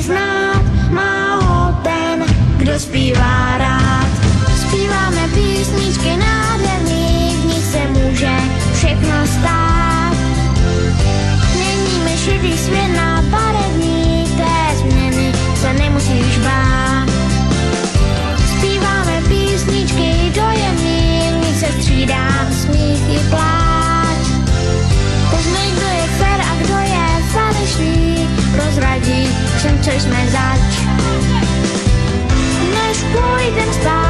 znát, má ho ten, kdo zpívá rád. Zpíváme písničky nádherný, v nich se může všechno stát. Měníme šedý svět na barevný, té změny se nemusíš bát. Zpíváme písničky dojemný, v nich se střídá smích i pláč. Poznaj, kdo je fér a kdo je falešný, prozradí všem, co jsme zač. Než půjdem spát,